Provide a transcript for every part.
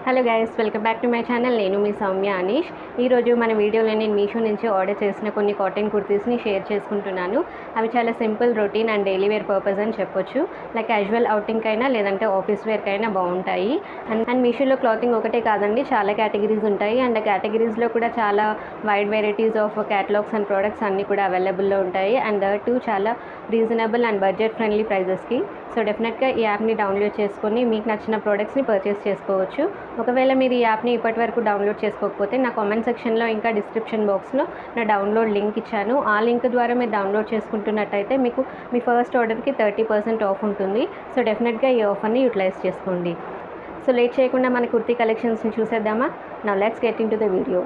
Hello guys, welcome back to my channel. నేను మీ సౌమ్య అనీష్. ఈరోజు మన వీడియోలో నేను మీషో నుంచి ఆర్డర్ చేసిన కొన్ని కాటన్ కుర్తీస్ని షేర్ చేసుకుంటున్నాను. అవి చాలా simple, routine and daily wear purpose అని చెప్పొచ్చు. లైక్ క్యాజువల్ అవుటింగ్ అయినా లేదంటే ఆఫీస్ వేర్కి అయినా బాగుంటాయి. అండ్ మీషోలో క్లాతింగ్ ఒకటే కాదండి, చాలా కేటగిరీస్ ఉంటాయి. అండ్ కేటగిరీస్లో కూడా చాలా wide varieties of catalogs and products అన్నీ కూడా అవైలబుల్లో ఉంటాయి. అండ్ చాలా రీజనబుల్ అండ్ బడ్జెట్ ఫ్రెండ్లీ ప్రైజెస్కి. సో డెఫినెట్గా ఈ యాప్ని డౌన్లోడ్ చేసుకొని మీకు నచ్చిన ప్రోడక్ట్స్ని పర్చేస్ చేసుకోవచ్చు. ఒకవేళ మీరు ఈ యాప్ని ఇప్పటివరకు డౌన్లోడ్ చేసుకోకపోతే నా కామెంట్ సెక్షన్లో ఇంకా డిస్క్రిప్షన్ బాక్స్లో నా డౌన్లోడ్ లింక్ ఇచ్చాను. ఆ లింక్ ద్వారా మీరు డౌన్లోడ్ చేసుకుంటున్నట్టయితే మీకు మీ ఫస్ట్ ఆర్డర్కి 30% ఆఫ్ ఉంటుంది. సో డెఫినెట్గా ఈ ఆఫర్ని యూటిలైజ్ చేసుకోండి. సో లేట్ చేయకుండా మన కుర్తీ కలెక్షన్స్ని చూసేద్దామా? Now let's get into the video.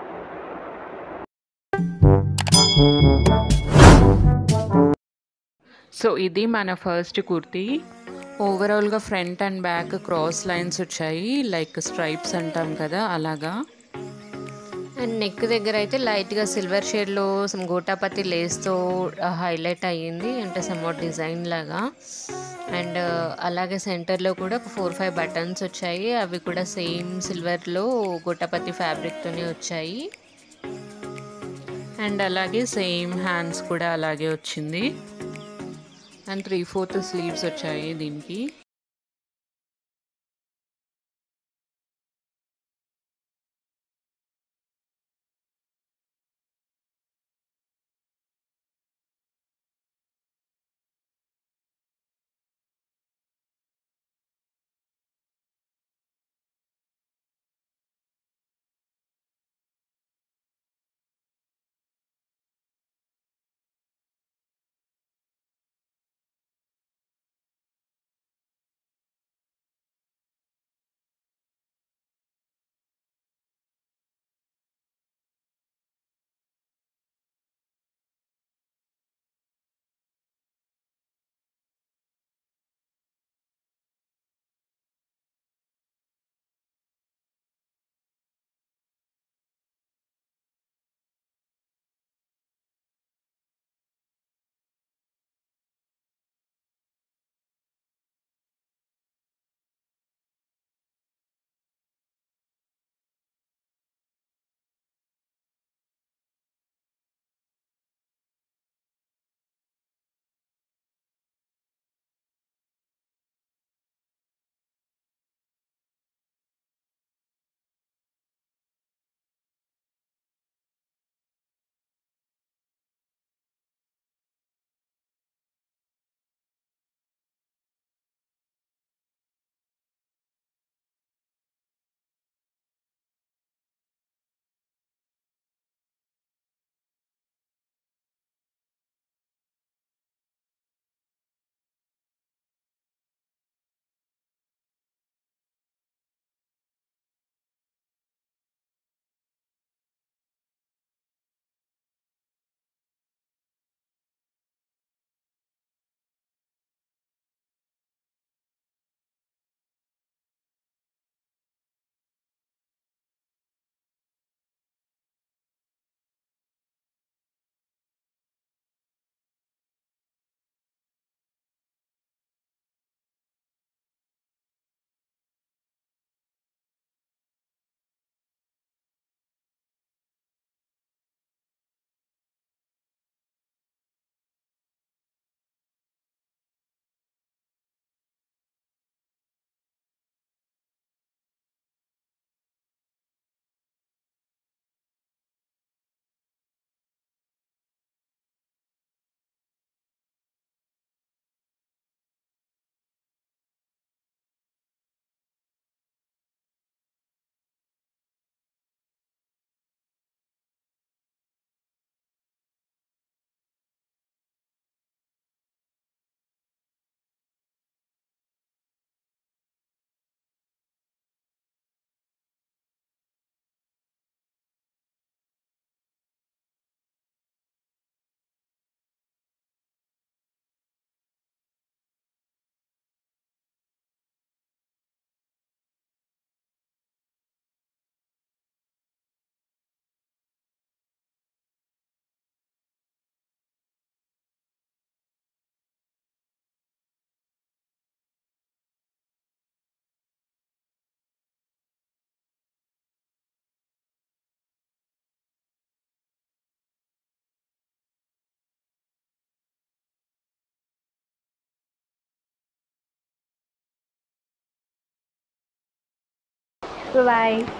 So ఇది మన ఫస్ట్ కుర్తీ. ఓవరాల్గా front and back cross lines వచ్చాయి, లైక్ స్ట్రైప్స్ అంటాం కదా అలాగా. అండ్ నెక్ దగ్గర అయితే లైట్గా సిల్వర్ షేడ్లో సమ్ గోటాపతి లేస్తో హైలైట్ అయ్యింది, అంటే సమ్వాట్ డిజైన్ లాగా. అండ్ అలాగే సెంటర్లో కూడా 4-5 బటన్స్ వచ్చాయి, అవి కూడా సేమ్ సిల్వర్లో గోటాపతి ఫ్యాబ్రిక్తోనే వచ్చాయి. అండ్ అలాగే సేమ్ హ్యాండ్స్ కూడా అలాగే వచ్చింది. అండ్ 3/4 స్లీవ్స్ వచ్చాయి దీనికి. బాయ్.